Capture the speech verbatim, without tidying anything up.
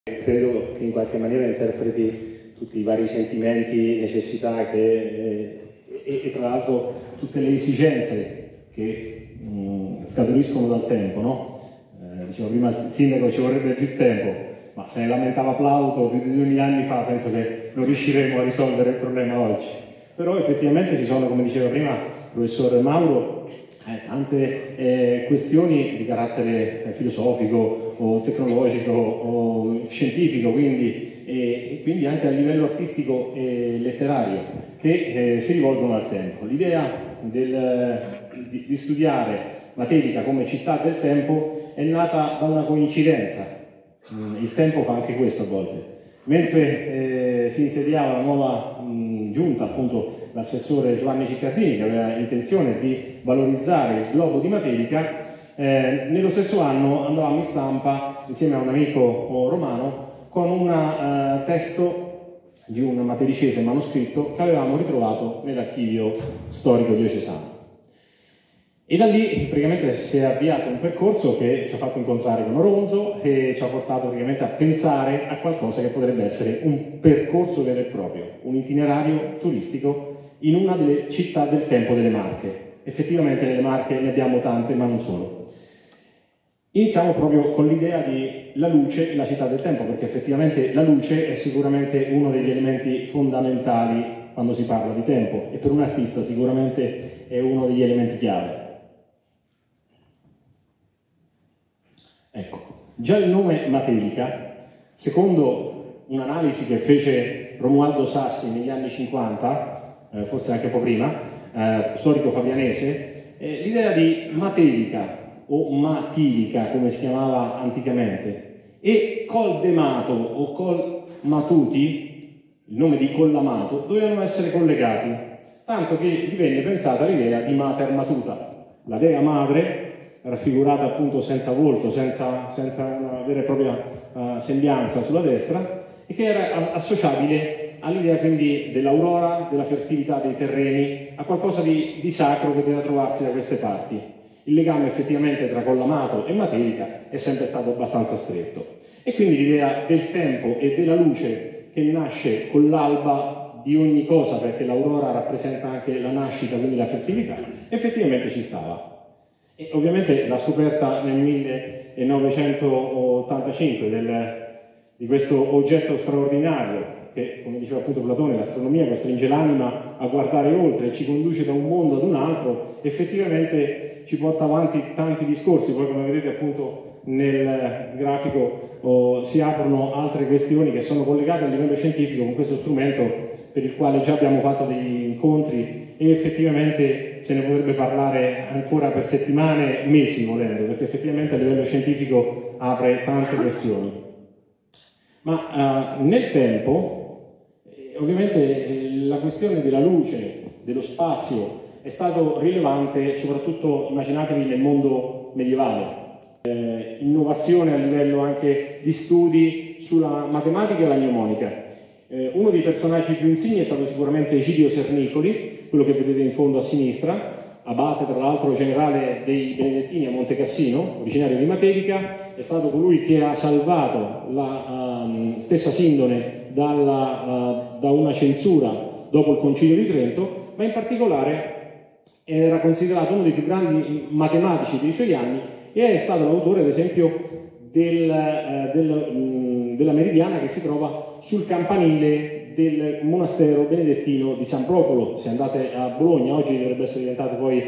Credo che in qualche maniera interpreti tutti i vari sentimenti, necessità che, eh, e, e tra l'altro tutte le esigenze che mh, scaturiscono dal tempo, no? Eh, dicevo prima il sindaco ci vorrebbe più tempo, ma se ne lamentava Plauto più di duemila anni fa, penso che non riusciremo a risolvere il problema oggi. Però effettivamente ci sono, come diceva prima il professor Mauro, Eh, tante eh, questioni di carattere eh, filosofico o tecnologico o scientifico, quindi, e, e quindi anche a livello artistico e letterario, che eh, si rivolgono al tempo. L'idea di, di studiare Matelica come città del tempo è nata da una coincidenza. Mm, il tempo fa anche questo a volte. Mentre eh, si insediava la nuova mh, giunta, appunto l'assessore Giovanni Ciccardini, che aveva intenzione di valorizzare il globo di Matelica, eh, nello stesso anno andavamo in stampa insieme a un amico romano con un uh, testo di un matelicese manoscritto che avevamo ritrovato nell'archivio storico diocesano. E da lì praticamente si è avviato un percorso che ci ha fatto incontrare con Oronzo e ci ha portato praticamente a pensare a qualcosa che potrebbe essere un percorso vero e proprio, un itinerario turistico in una delle città del tempo delle Marche. Effettivamente nelle Marche ne abbiamo tante, ma non solo. Iniziamo proprio con l'idea di la luce e la città del tempo, perché effettivamente la luce è sicuramente uno degli elementi fondamentali quando si parla di tempo e per un artista sicuramente è uno degli elementi chiave. Ecco, già il nome Matelica, secondo un'analisi che fece Romualdo Sassi negli anni cinquanta, eh, forse anche un po' prima, eh, storico fabianese, eh, l'idea di Matelica o Matilica, come si chiamava anticamente, e Col Demato o Col Matuti, il nome di Collamato, dovevano essere collegati, tanto che gli venne pensata l'idea di Mater Matuta, la dea madre, raffigurata appunto senza volto, senza, senza una vera e propria uh, sembianza sulla destra, e che era associabile all'idea quindi dell'aurora, della fertilità dei terreni, a qualcosa di, di sacro che doveva trovarsi da queste parti. Il legame effettivamente tra Collamato e Matelica è sempre stato abbastanza stretto. E quindi l'idea del tempo e della luce che nasce con l'alba di ogni cosa, perché l'aurora rappresenta anche la nascita, quindi la fertilità, effettivamente ci stava. E ovviamente la scoperta nel millenovecentottantacinque del, di questo oggetto straordinario che, come diceva appunto Platone, l'astronomia costringe l'anima a guardare oltre e ci conduce da un mondo ad un altro, effettivamente ci porta avanti tanti discorsi. Poi, come vedete appunto nel grafico, oh, si aprono altre questioni che sono collegate a livello scientifico con questo strumento per il quale già abbiamo fatto degli incontri e effettivamente se ne potrebbe parlare ancora per settimane, mesi volendo, perché effettivamente a livello scientifico apre tante questioni. Ma uh, nel tempo, eh, ovviamente eh, la questione della luce, dello spazio, è stato rilevante soprattutto, immaginatevi, nel mondo medievale. Eh, innovazione a livello anche di studi sulla matematica e la mnemonica. Eh, uno dei personaggi più insigni è stato sicuramente Egidio Sernicoli, quello che vedete in fondo a sinistra, abate tra l'altro generale dei Benedettini a Monte Cassino, originario di Matelica, è stato colui che ha salvato la um, stessa Sindone dalla, uh, da una censura dopo il Concilio di Trento, ma in particolare era considerato uno dei più grandi matematici dei suoi anni e è stato l'autore, ad esempio, del, uh, del, um, della meridiana che si trova sul campanile del monastero benedettino di San Procolo. Se andate a Bologna, oggi dovrebbe essere diventato poi